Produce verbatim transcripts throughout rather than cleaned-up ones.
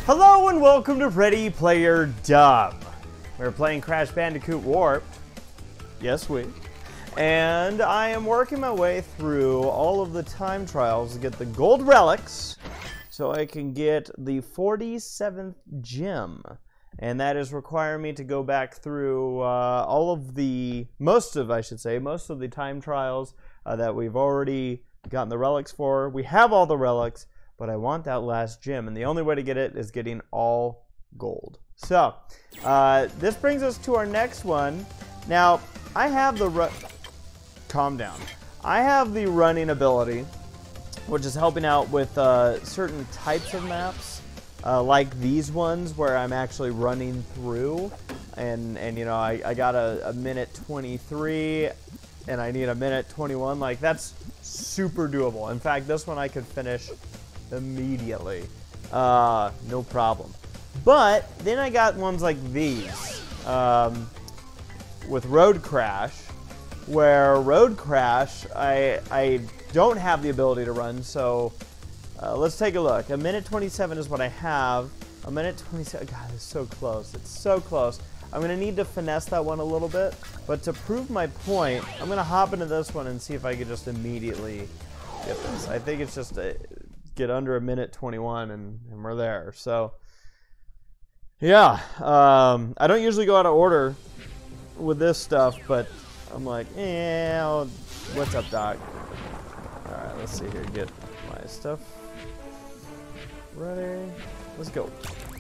Hello and welcome to Ready Player Dumb. We're playing Crash Bandicoot Warped. Yes, we. And I am working my way through all of the time trials to get the gold relics so I can get the forty-seventh gem. And that is requiring me to go back through uh, all of the, most of, I should say, most of the time trials uh, that we've already gotten the relics for. We have all the relics, but I want that last gem, and the only way to get it is getting all gold. So, uh, this brings us to our next one. Now, I have the ru- calm down. I have the running ability, which is helping out with uh, certain types of maps, uh, like these ones where I'm actually running through, and and you know I, I got a, a minute twenty-three, and I need a minute twenty-one. Like that's super doable. In fact, this one I could finish immediately, uh, no problem. But then I got ones like these um, with Road Crash, where Road Crash I I don't have the ability to run. So uh, let's take a look. A minute twenty-seven is what I have. A minute twenty-seven. God, it's so close. It's so close. I'm gonna need to finesse that one a little bit. But to prove my point, I'm gonna hop into this one and see if I can just immediately get this. I think it's just a get under a minute twenty-one and, and we're there. So yeah, um, I don't usually go out of order with this stuff, but I'm like, yeah, I'll, what's up, Doc? All right, let's see here. Get my stuff ready. Let's go.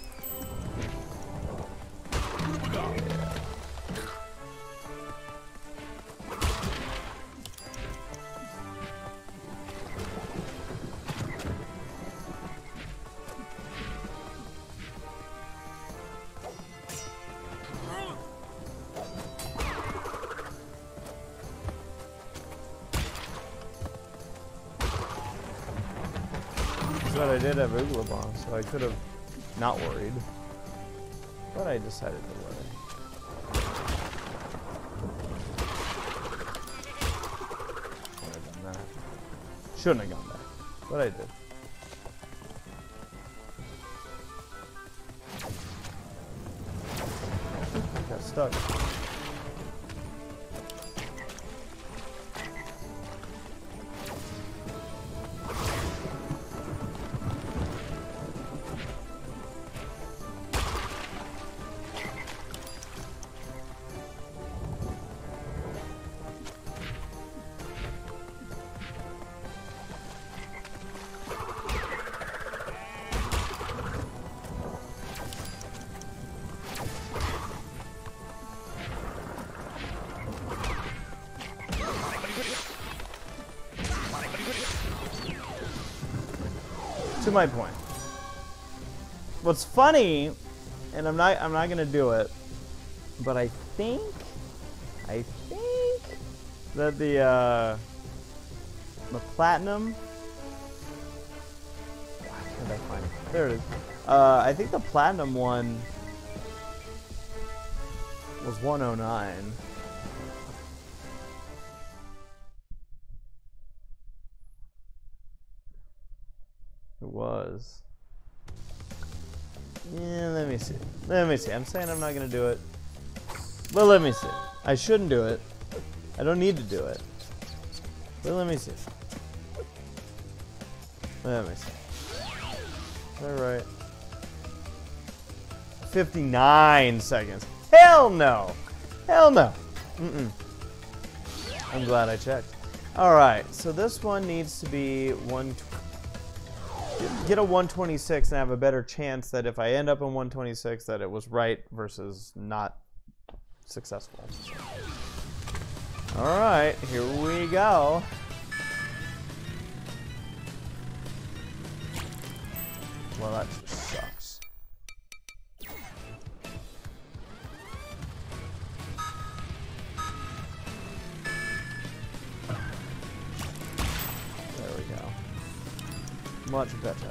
Yeah. But I did have Oogla Bomb, so I could have not worried. But I decided to worry. Should have done that. Shouldn't have gone back, but I did. Got stuck. To my point. What's funny, and I'm not I'm not gonna do it, but I think I think that the uh, the platinum. Where did I find it? There it is. Uh, I think the platinum one was one oh nine. It was. Yeah, let me see. Let me see. I'm saying I'm not going to do it. But let me see. I shouldn't do it. I don't need to do it. But let me see. Let me see. Alright. fifty-nine seconds. Hell no! Hell no! Mm-mm. I'm glad I checked. Alright, so this one needs to be one twenty. Get a one twenty-six and have a better chance that if I end up in one twenty-six that it was right versus not successful. Alright, here we go. Well, that just sucks. There we go. Much better.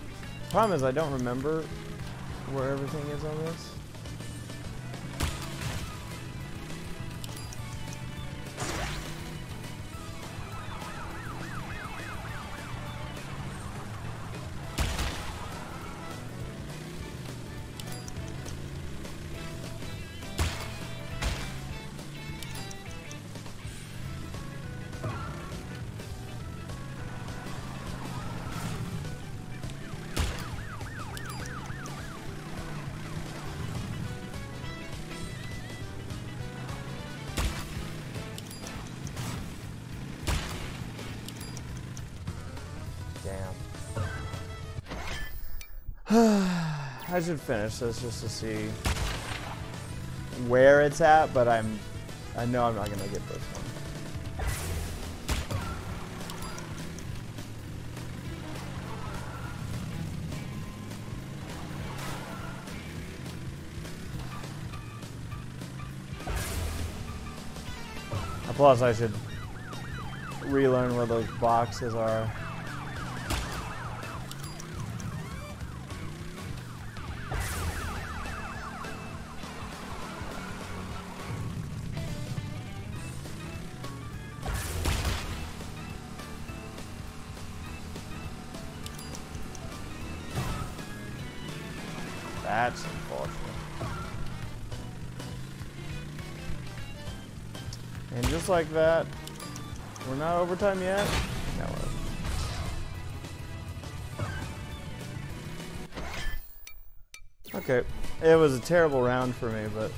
Problem is I don't remember where everything is on this. I should finish this just to see where it's at, but I'm I know I'm not gonna get this one. Plus, I should relearn where those boxes are. That's unfortunate. And just like that, we're not overtime yet? No, we're... Okay, it was a terrible round for me, but...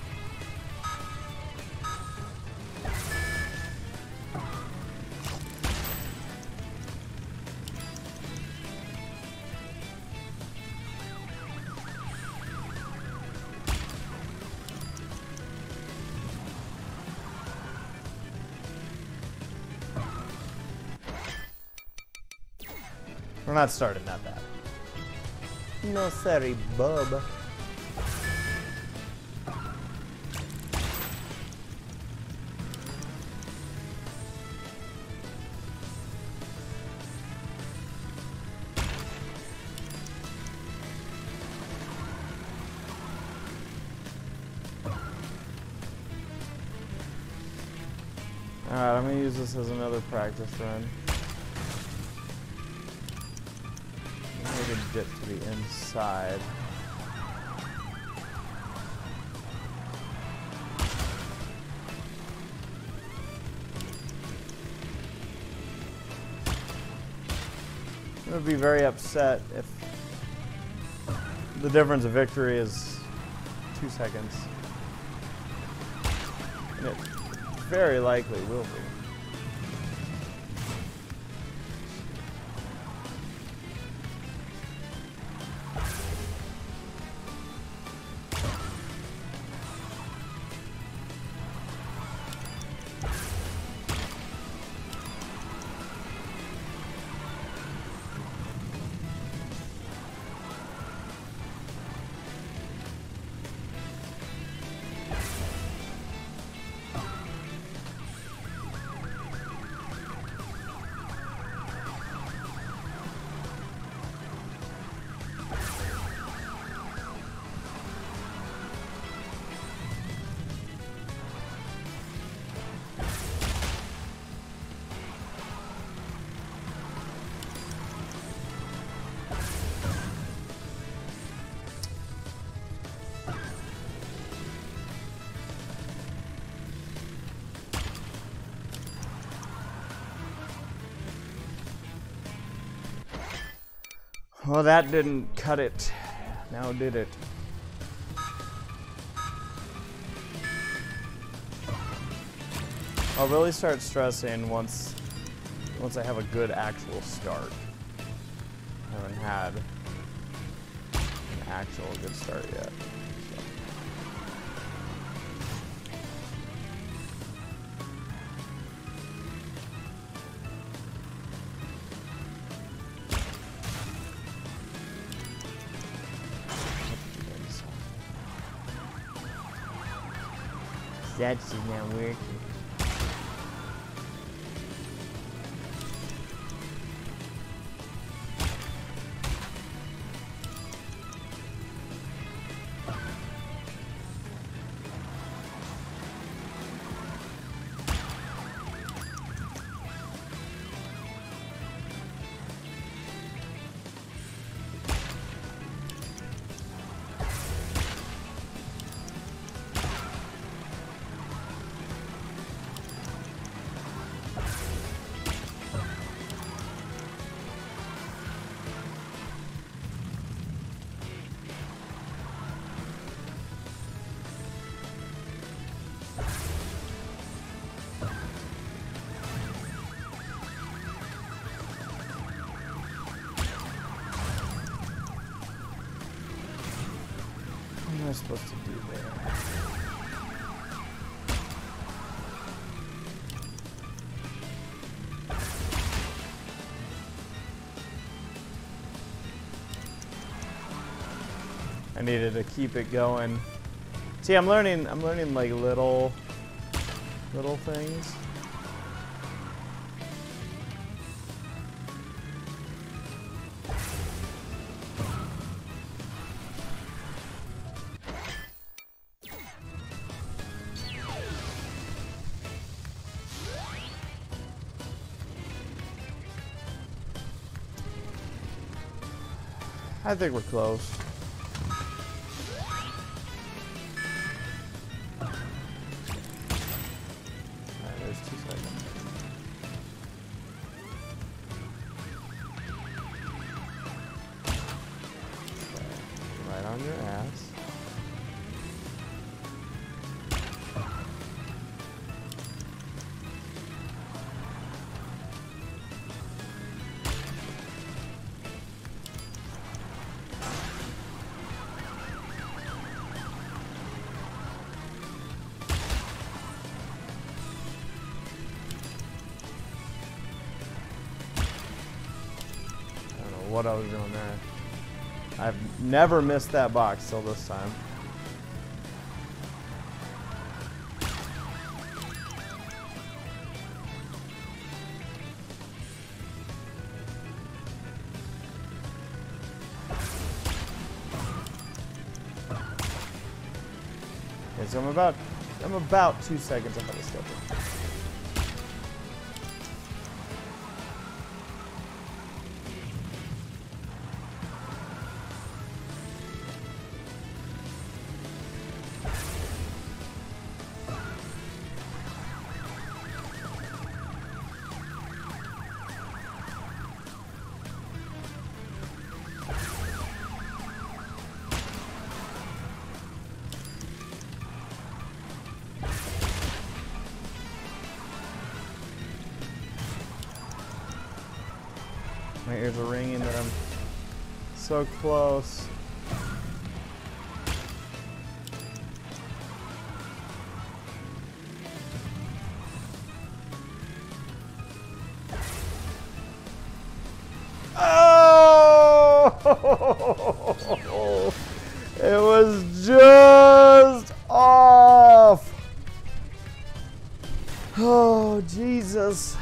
We're not starting that bad. No sorry, bub. Alright, I'm gonna use this as another practice run. Dip to the inside. I'm gonna be very upset if the difference of victory is two seconds. And it very likely will be. Well, that didn't cut it. Now did it? I'll really start stressing once once I have a good actual start. I haven't had an actual good start yet. So. That's not working. am I supposed to do there? I needed to keep it going. See, I'm learning, I'm learning like little, little things. I think we're close. Alright, there's two seconds. Okay. Right on your ass. What I was doing there. I've never missed that box till this time. Okay, so I'm about I'm about two seconds ahead of schedule. My ears are ringing that I'm so close. Oh! It was just off. Oh, Jesus.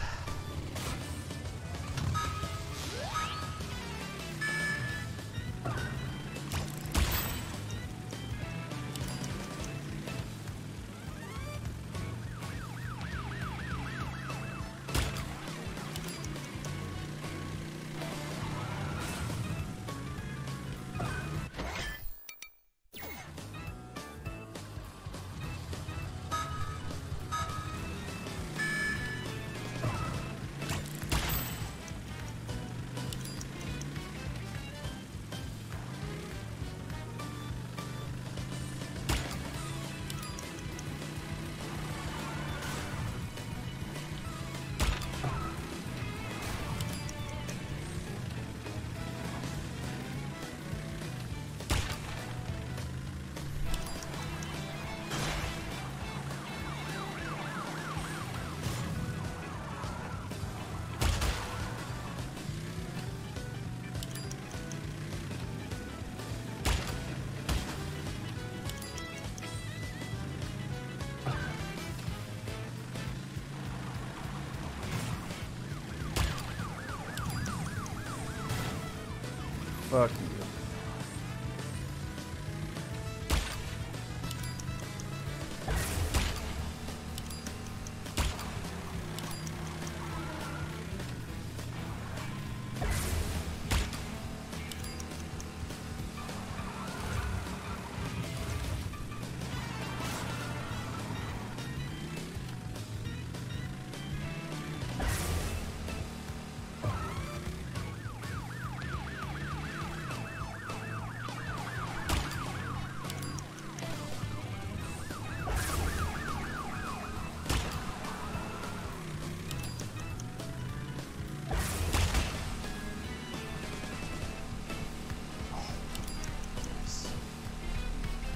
Fuck you.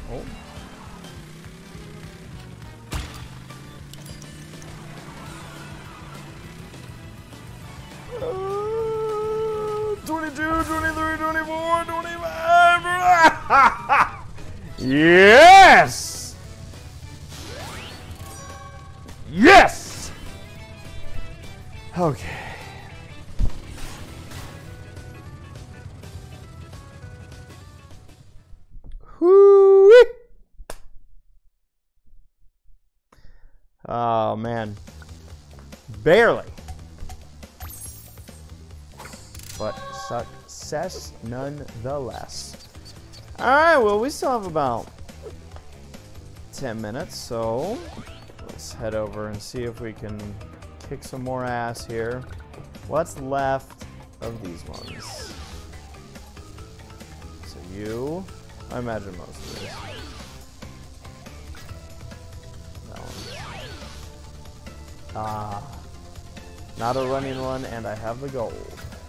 Oh. twenty-two, twenty-three, twenty-four, twenty-five. Yes! Yes! Okay. Whoo-wee! Oh, man. Barely. But success nonetheless. Alright, well, we still have about ten minutes, so let's head over and see if we can kick some more ass here. What's left of these ones? So you, I imagine most of these. That one. Ah, not a running one, and I have the gold.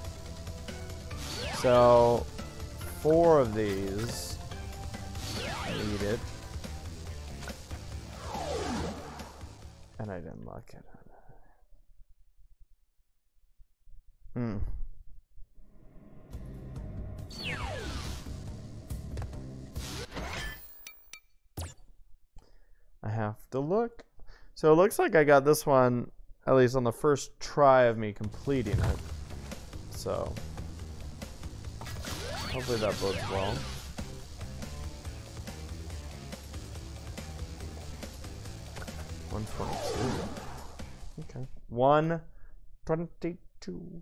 So, four of these needed. And I didn't lock it. Hmm. I have to look. So it looks like I got this one, at least on the first try of me completing it. So hopefully that bodes well. one twenty-two. Okay. one twenty-two.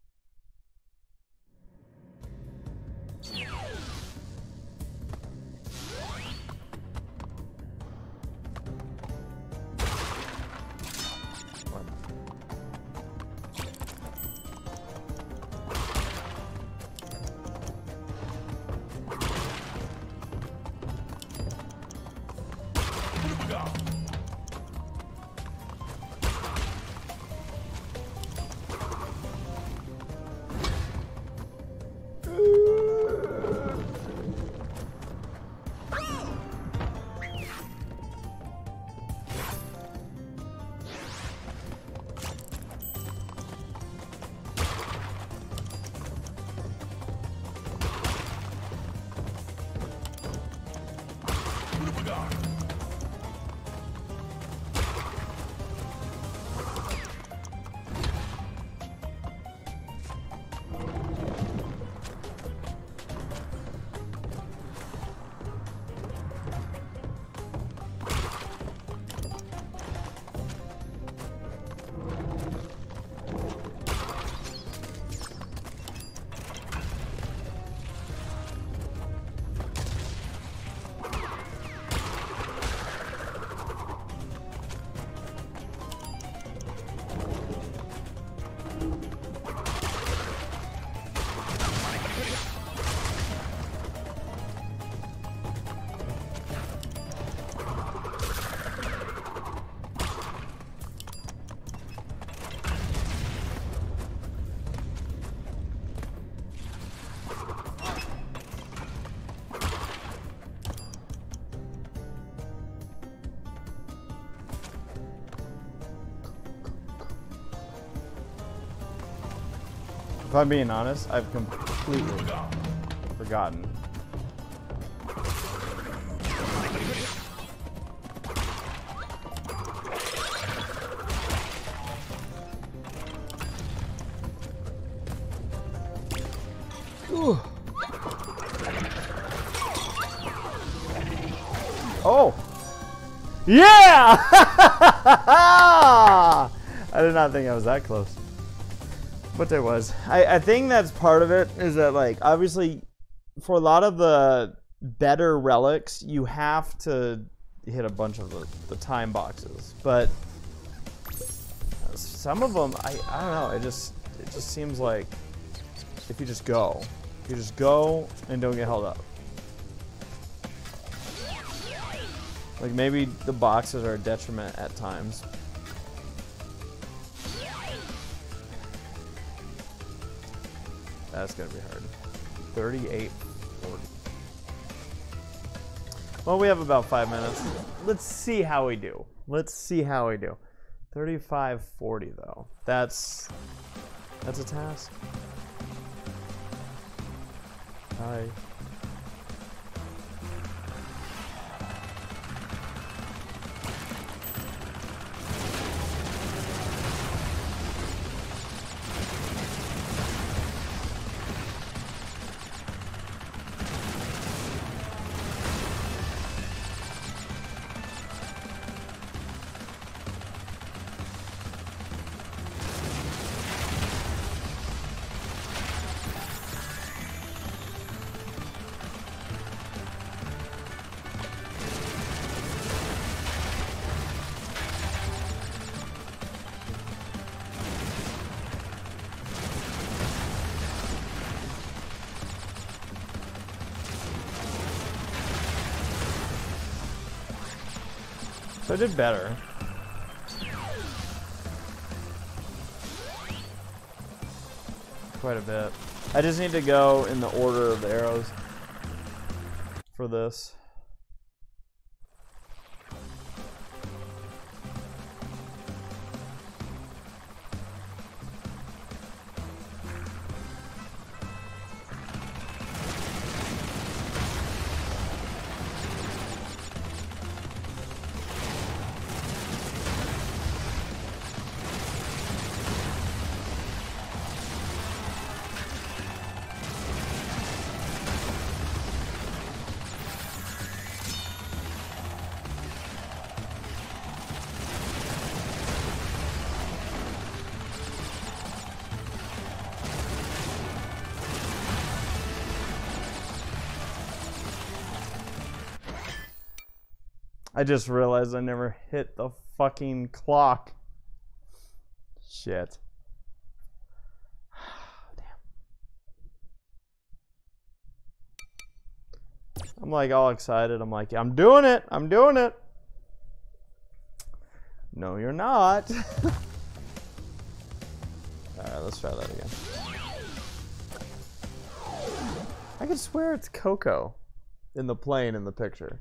If I'm being honest, I've completely forgotten. Ooh. Oh! Yeah! I did not think I was that close. But there was. I, I think that's part of it, is that, like, obviously, for a lot of the better relics, you have to hit a bunch of the, the time boxes. But some of them, I, I don't know, it just, it just seems like if you just go, if you just go and don't get held up. Like, maybe the boxes are a detriment at times. That's gonna be hard. thirty-eight forty. Well, we have about five minutes. Let's see how we do. Let's see how we do. thirty-five forty though. That's that's a task. Hi. So I did better. Quite a bit. I just need to go in the order of the arrows for this. I just realized I never hit the fucking clock. Shit. Damn. I'm like all excited. I'm like, I'm doing it. I'm doing it. No, you're not. Alright, let's try that again. I could swear it's Coco in the plane in the picture.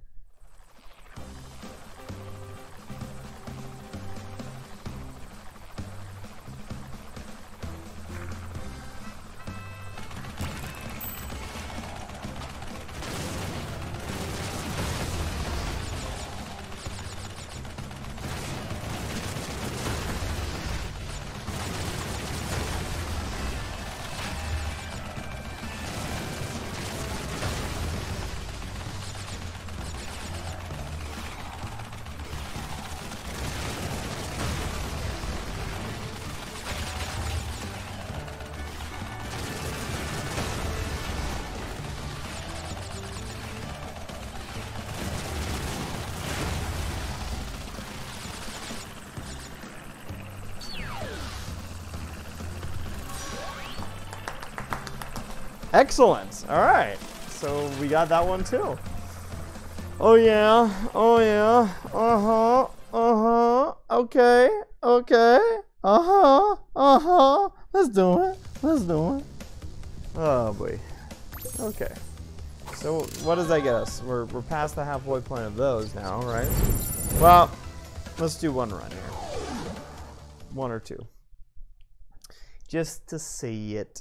Excellent. All right. So we got that one too. Oh yeah. Oh yeah. Uh-huh. Uh-huh. Okay. Okay. Uh-huh. Uh-huh. Let's do it. Let's do it. Oh boy. Okay. So what does that get us? We're we're past the halfway point of those now, right? Well, let's do one run here. One or two. Just to see it.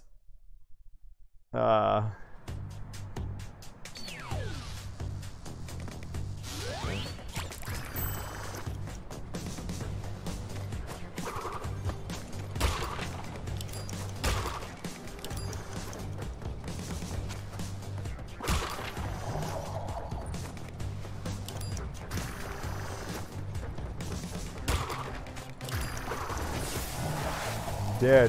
Uh Dead.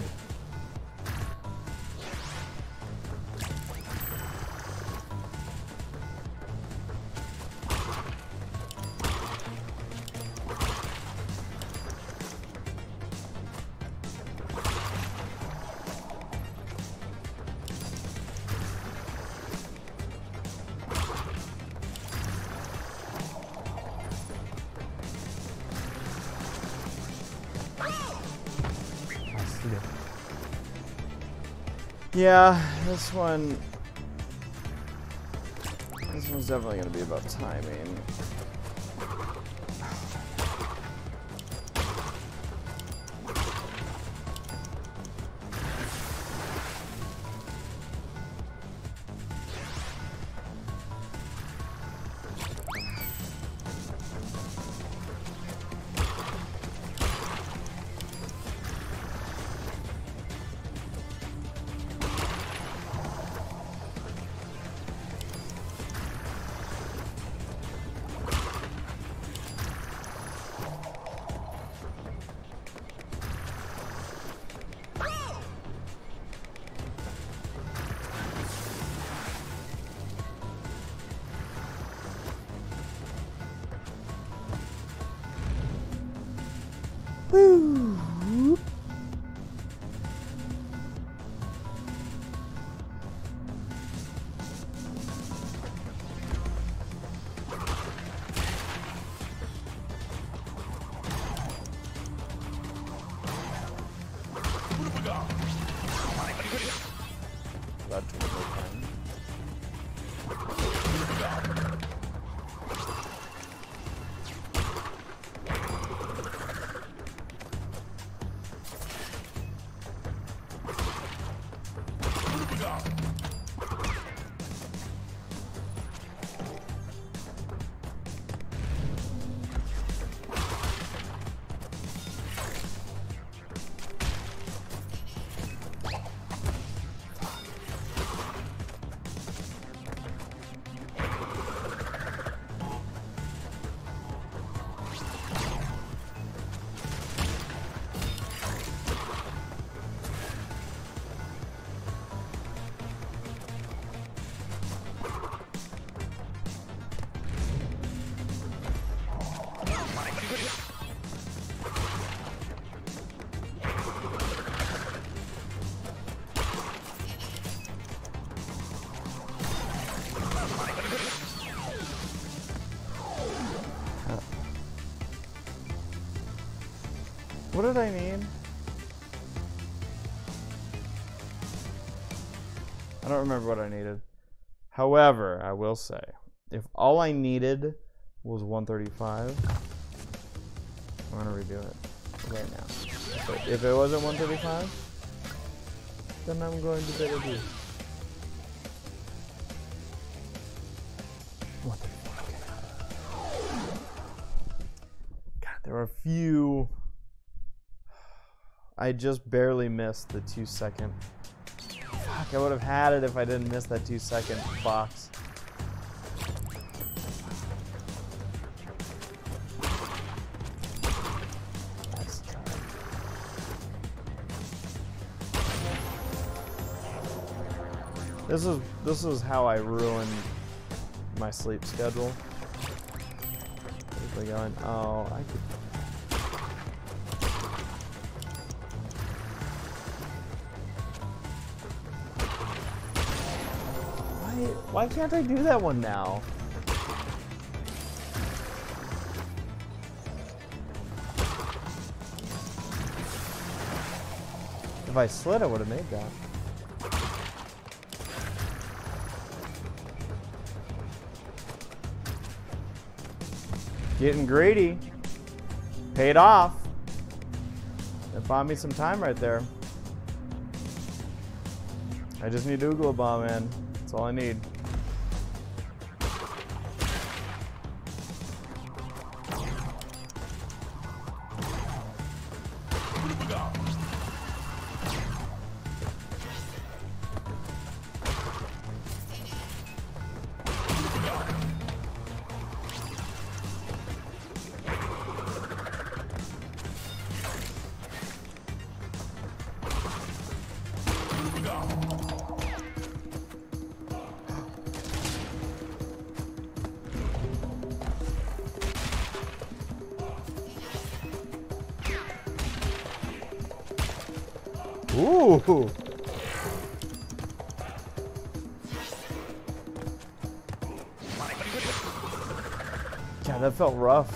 Yeah, this one This one's definitely going to be about timing. Woo! That took a bit time. What did I need? I don't remember what I needed. However, I will say, if all I needed was one thirty-five, I'm gonna redo it right now. But if it wasn't one thirty-five, then I'm going to better do. one thirty-five. God, there were a few. I just barely missed the two second. Fuck, I would have had it if I didn't miss that two second box. That's tough. This is this is how I ruined my sleep schedule. Where's it going? Oh, I could. Why can't I do that one now? If I slid, I would have made that. Getting greedy. Paid off. That bought me some time right there. I just need Oogla Bomb, man. That's all I need. Ooh. Yeah, that felt rough.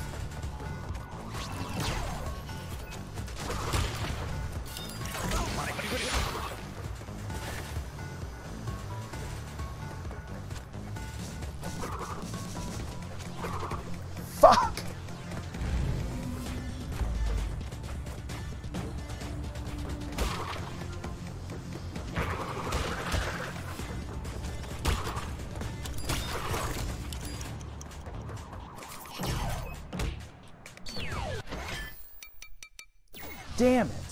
damn it.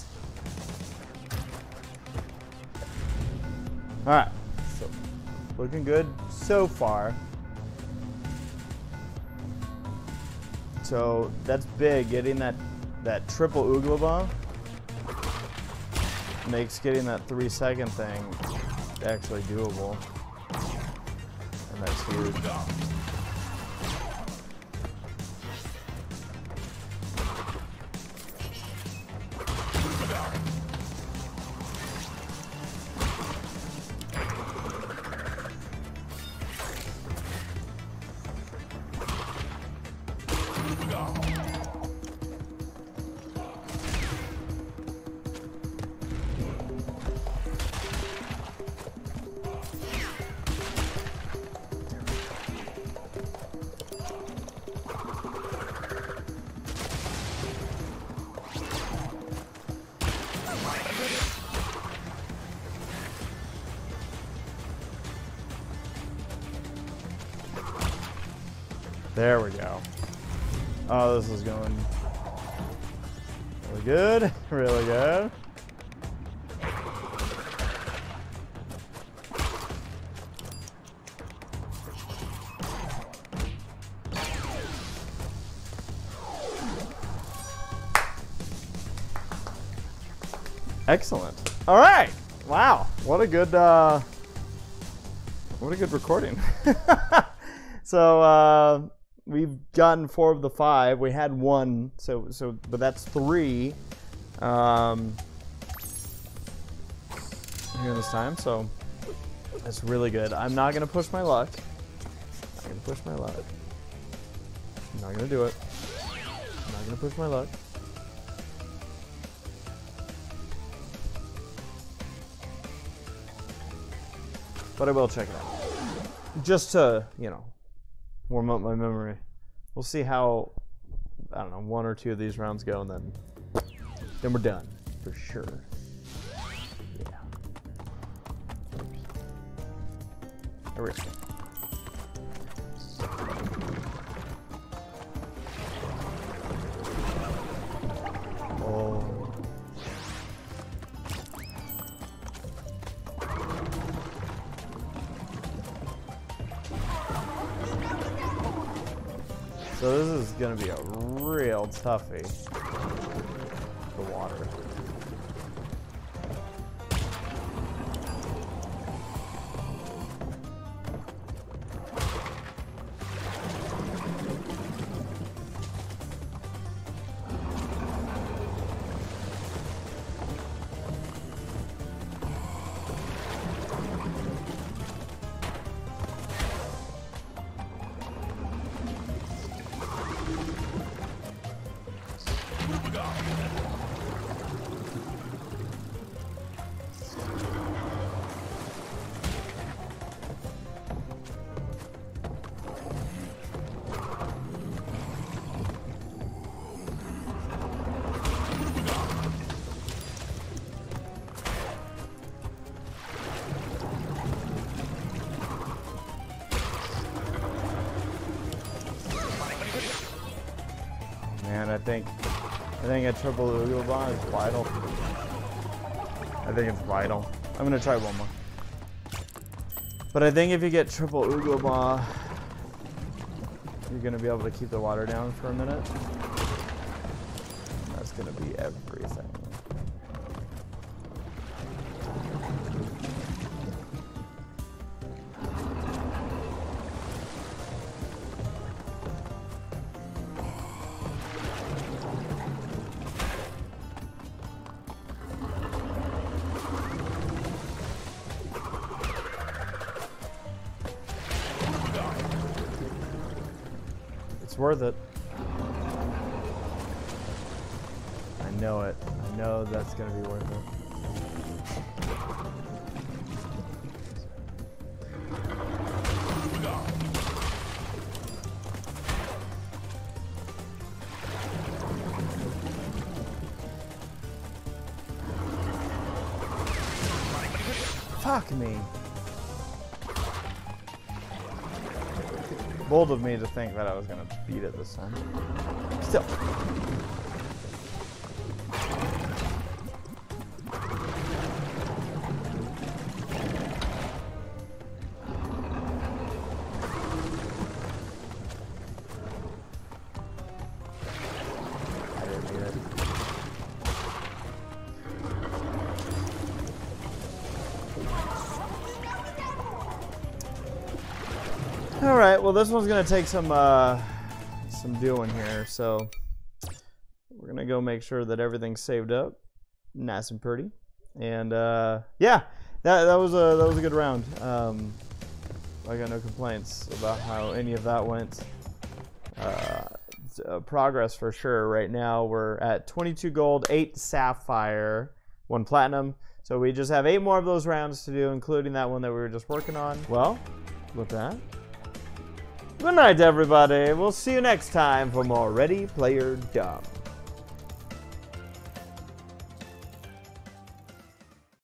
Alright. So, looking good so far. So, that's big. Getting that, that triple Ooglebah makes getting that three second thing actually doable. And that's huge. There we go. Oh, this is going really good, really good. Excellent. All right. Wow. What a good, uh, what a good recording. So, uh, we've gotten four of the five. We had one, so so, but that's three um, here this time. So that's really good. I'm not gonna push my luck. I'm not gonna push my luck. I'm not gonna do it. I'm not gonna push my luck. But I will check it out, just to, you know, warm up my memory. We'll see how, I don't know, one or two of these rounds go, and then then we're done for sure. Yeah. There we go. Oh. So this is going to be a real toughie, the water. Man, I think I think a triple Ooglebah is vital. I think it's vital. I'm gonna try one more. But I think if you get triple Ooglebah, you're gonna be able to keep the water down for a minute. That's gonna be everything. Worth it. I know it. I know that's gonna be worth it. Fuck me. Bold of me to think that I was going to beat it this time. Still. right, well this one's gonna take some uh, some doing here, so we're gonna go make sure that everything's saved up, nice and pretty, and uh, yeah, that that was a that was a good round. Um, I got no complaints about how any of that went. Uh, uh, progress for sure. Right now we're at twenty-two gold, eight sapphire, one platinum. So we just have eight more of those rounds to do, including that one that we were just working on. Well, with that, good night, everybody. We'll see you next time for more Ready Player Dumb.